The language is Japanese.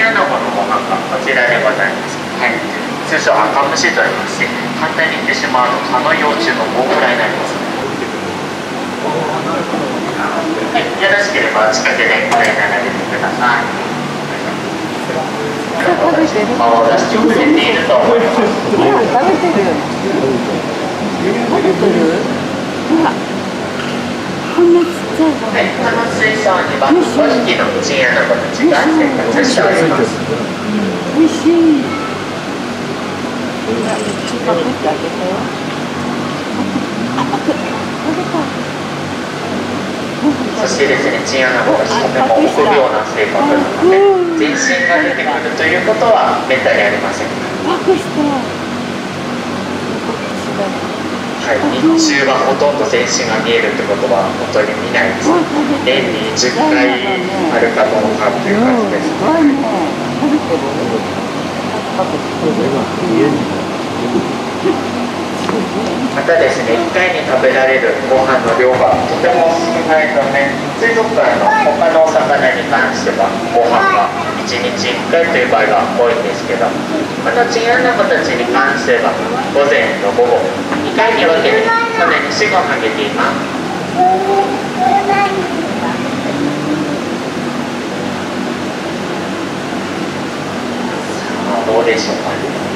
チンアナゴのご飯がこちらでございます。はい、通称赤虫と言いまして、簡単に言ってしまうと蚊の幼虫の大くらいになります。はい、よろしければ近くでこれ並べてください。顔を出してくれていると思います。 食べてる。食べてる。ほら。こんなちっちゃい。 はい、この水槽には5匹のチンアナゴたちが生活しております。 美味しい。パクってあげたよ。 そしてですね、チンアナゴはとても臆病な性格なので、全身が出てくるということはめったにありません。 パクして。 はい、日中はほとんど全身が見えるってことは本当に見ないです。年に10回あるかどうかっていう感じです。またですね、1回に食べられるご飯の量がとても少ないため、水族館の他のお魚に関してはご飯が1日1回という場合が多いんですけど、このチンアナゴたちに関しては午前と午後2回に分けて常に4、5あげています。さあどうでしょうか。